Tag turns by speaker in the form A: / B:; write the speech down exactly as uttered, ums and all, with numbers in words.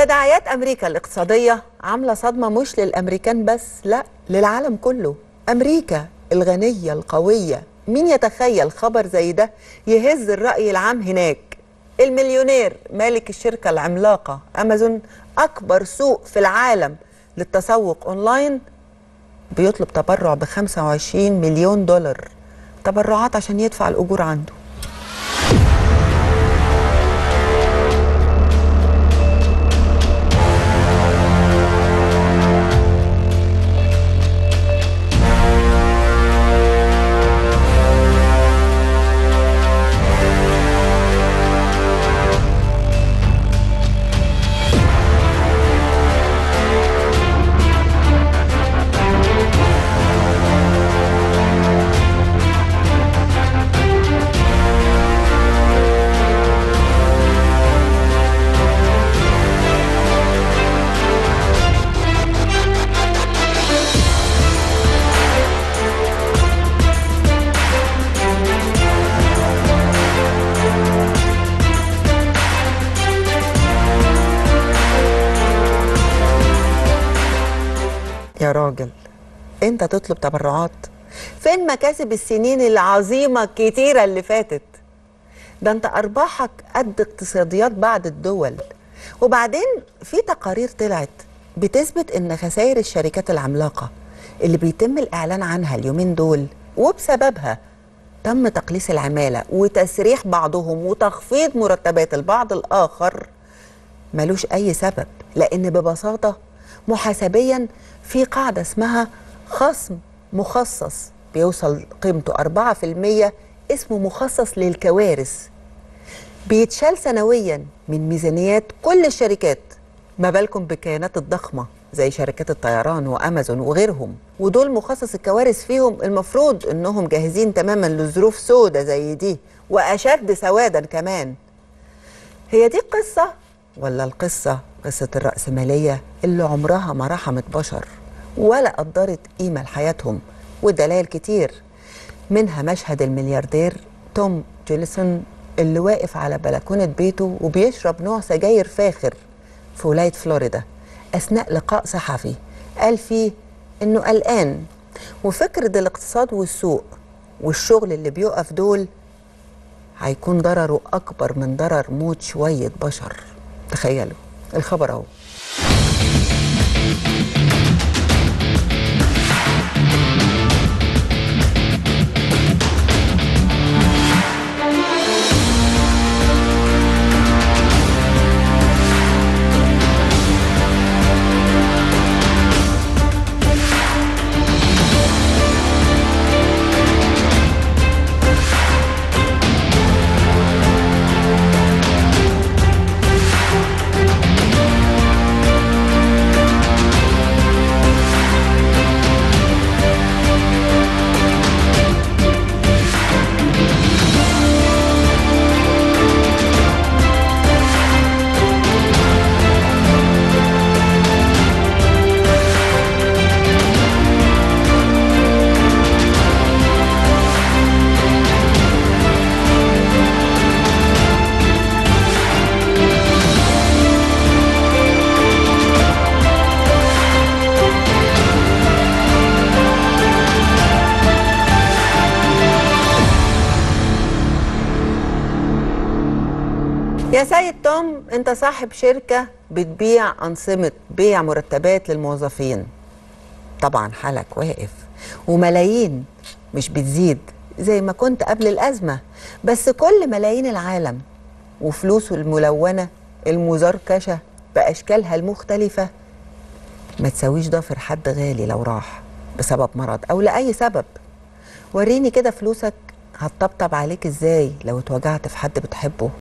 A: تداعيات أمريكا الاقتصادية عاملة صدمة مش للأمريكان بس، لا، للعالم كله. أمريكا الغنية القوية، مين يتخيل خبر زي ده يهز الرأي العام هناك؟ المليونير مالك الشركة العملاقة أمازون، أكبر سوق في العالم للتسوق أونلاين، بيطلب تبرع ب خمسة وعشرين مليون دولار تبرعات عشان يدفع الأجور عنده. يا راجل انت تطلب تبرعات؟ فين مكاسب السنين العظيمة الكتيرة اللي فاتت؟ ده انت ارباحك قد اقتصاديات بعض الدول. وبعدين في تقارير طلعت بتثبت ان خسائر الشركات العملاقة اللي بيتم الاعلان عنها اليومين دول وبسببها تم تقليص العمالة وتسريح بعضهم وتخفيض مرتبات البعض الاخر ملوش اي سبب، لان ببساطة محاسبيا في قاعدة اسمها خصم مخصص بيوصل قيمته أربعة في المية، اسمه مخصص للكوارث، بيتشال سنويا من ميزانيات كل الشركات، ما بالكم بالكيانات الضخمة زي شركات الطيران وأمازون وغيرهم، ودول مخصص الكوارث فيهم المفروض انهم جاهزين تماما لظروف سودة زي دي وأشد سوادا كمان. هي دي قصة ولا القصة قصة الرأسمالية اللي عمرها ما رحمت بشر ولا قدرت قيمة لحياتهم؟ والدلائل كتير، منها مشهد الملياردير توم جيلسون اللي واقف على بلكونة بيته وبيشرب نوع سجاير فاخر في ولاية فلوريدا أثناء لقاء صحفي قال فيه إنه قلقان، وفكرة الاقتصاد والسوق والشغل اللي بيقف دول هيكون ضرره أكبر من ضرر موت شوية بشر. تخيلوا الخبر اهو. يا سيد توم، انت صاحب شركة بتبيع أنظمة بيع مرتبات للموظفين، طبعا حالك واقف، وملايين مش بتزيد زي ما كنت قبل الأزمة، بس كل ملايين العالم وفلوسه الملونة المزركشة بأشكالها المختلفة ما تساويش ضافر حد غالي لو راح بسبب مرض أو لأي سبب. وريني كده فلوسك هتطبطب عليك ازاي لو اتوجعت في حد بتحبه.